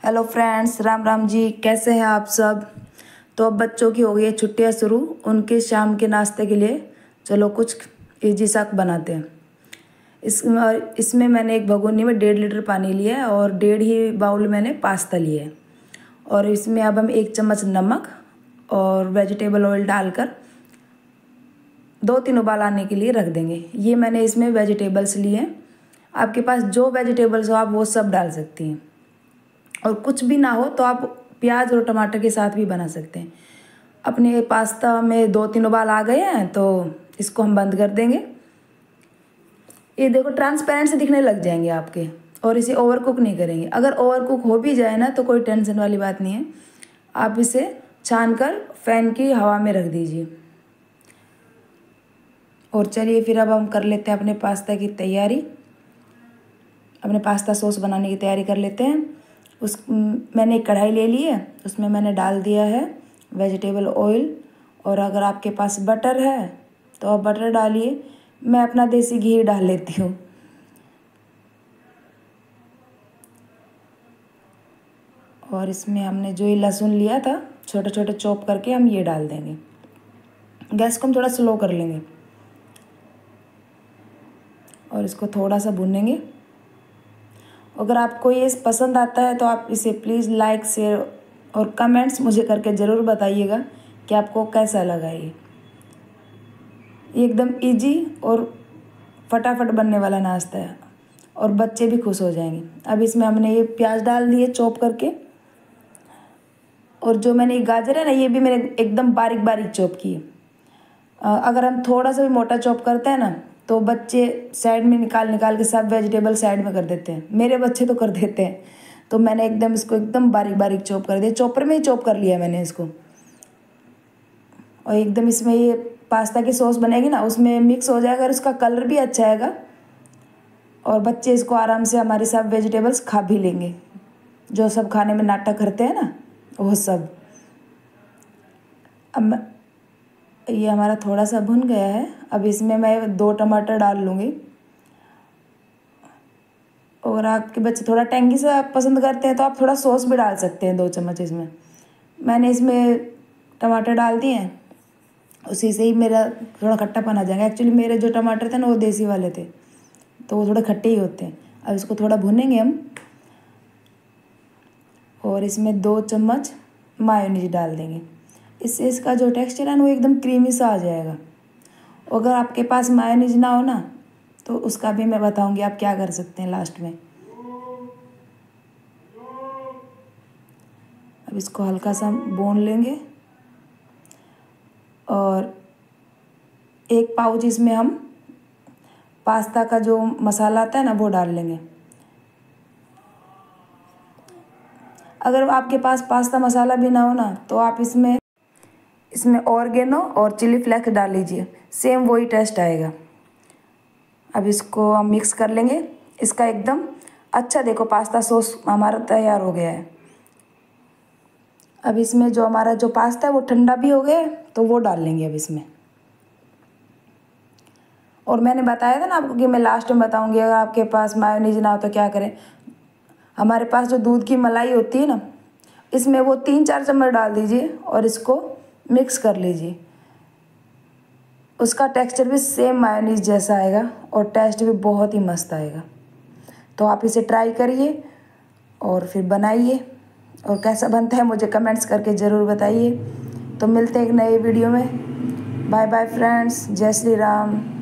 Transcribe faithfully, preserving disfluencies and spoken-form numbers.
Hello friends, Ram Ram ji. कैसे हैं आप सब। तो अब बच्चों की हो गई है छुट्टियां शुरू। उनके शाम के नाश्ते के लिए चलो कुछ इजी सा बनाते हैं। इस इसमें मैंने एक भगोनी में डेढ़ लीटर पानी लिया है और डेढ़ ही बाउल मैंने पास्ता लिया है। और इसमें अब हम एक चम्मच नमक और वेजिटेबल ऑयल डालकर दो तीन उबाल आने के लिए रख देंगे। ये मैंने इसमें वेजिटेबल्स लिए हैं। आपके पास जो वेजिटेबल्स हो आप वो सब डाल सकती हैं। और कुछ भी ना हो तो आप प्याज और टमाटर के साथ भी बना सकते हैं। अपने पास्ता में दो तीन उबाल आ गए हैं तो इसको हम बंद कर देंगे। ये देखो ट्रांसपेरेंट से दिखने लग जाएंगे आपके। और इसे ओवर कुक नहीं करेंगे। अगर ओवर कुक हो भी जाए ना तो कोई टेंशन वाली बात नहीं है। आप इसे छान कर फैन की हवा में रख दीजिए। और चलिए फिर अब हम कर लेते हैं अपने पास्ता की तैयारी। अपने पास्ता सॉस बनाने की तैयारी कर लेते हैं। उस मैंने एक कढ़ाई ले ली है, उसमें मैंने डाल दिया है वेजिटेबल ऑयल। और अगर आपके पास बटर है तो आप बटर डालिए। मैं अपना देसी घी डाल लेती हूँ। और इसमें हमने जो ये लहसुन लिया था छोटे छोटे चॉप करके हम ये डाल देंगे। गैस को हम थोड़ा स्लो कर लेंगे और इसको थोड़ा सा भूनेंगे। अगर आपको ये पसंद आता है तो आप इसे प्लीज़ लाइक शेयर और कमेंट्स मुझे करके ज़रूर बताइएगा कि आपको कैसा लगा। ये ये एकदम इजी और फटाफट बनने वाला नाश्ता है और बच्चे भी खुश हो जाएंगे। अब इसमें हमने ये प्याज डाल दिए चॉप करके। और जो मैंने ये गाजर है ना ये भी मैंने एकदम बारीक बारीक चॉप की है। अगर हम थोड़ा सा भी मोटा चॉप करते हैं ना तो बच्चे साइड में निकाल निकाल के सब वेजिटेबल साइड में कर देते हैं। मेरे बच्चे तो कर देते हैं। तो मैंने एकदम इसको एकदम बारीक बारीक चॉप कर दिया। चॉपर में ही चॉप कर लिया मैंने इसको। और एकदम इसमें ये पास्ता की सॉस बनेगी ना उसमें मिक्स हो जाएगा और उसका कलर भी अच्छा आएगा। और बच्चे इसको आराम से हमारे सब वेजिटेबल्स खा भी लेंगे। जो सब खाने में नाटक करते हैं ना वो सब। अब ये हमारा थोड़ा सा भुन गया है। अब इसमें मैं दो टमाटर डाल लूँगी। और आपके बच्चे थोड़ा टेंगी सा पसंद करते हैं तो आप थोड़ा सॉस भी डाल सकते हैं, दो चम्मच इसमें। मैंने इसमें टमाटर डाल दिए हैं, उसी से ही मेरा थोड़ा खट्टापन आ जाएगा। एक्चुअली मेरे जो टमाटर थे ना वो देसी वाले थे तो वो थोड़े खट्टे ही होते हैं। अब इसको थोड़ा भुनेंगे हम। और इसमें दो चम्मच मायोनीज डाल देंगे। इससे इसका जो टेक्सचर है ना वो एकदम क्रीमी सा आ जाएगा। अगर आपके पास मायोनीज ना हो ना तो उसका भी मैं बताऊंगी आप क्या कर सकते हैं लास्ट में। अब इसको हल्का सा भून लेंगे। और एक पाउच इसमें हम पास्ता का जो मसाला आता है ना वो डाल लेंगे। अगर आपके पास पास्ता मसाला भी ना हो ना तो आप इसमें इसमें ऑर्गेनो और चिली फ्लेक्स डाल लीजिए, सेम वही टेस्ट आएगा। अब इसको हम मिक्स कर लेंगे। इसका एकदम अच्छा देखो पास्ता सॉस हमारा तैयार हो गया है। अब इसमें जो हमारा जो पास्ता है वो ठंडा भी हो गया है तो वो डाल लेंगे अब इसमें। और मैंने बताया था ना आपको कि मैं लास्ट में बताऊंगी अगर आपके पास मायोनीज ना हो तो क्या करें। हमारे पास जो दूध की मलाई होती है ना इसमें वो तीन चार चम्मच डाल दीजिए और इसको मिक्स कर लीजिए। उसका टेक्सचर भी सेम मायोनीज जैसा आएगा और टेस्ट भी बहुत ही मस्त आएगा। तो आप इसे ट्राई करिए और फिर बनाइए और कैसा बनता है मुझे कमेंट्स करके ज़रूर बताइए। तो मिलते हैं एक नए वीडियो में। बाय बाय फ्रेंड्स, जय श्री राम।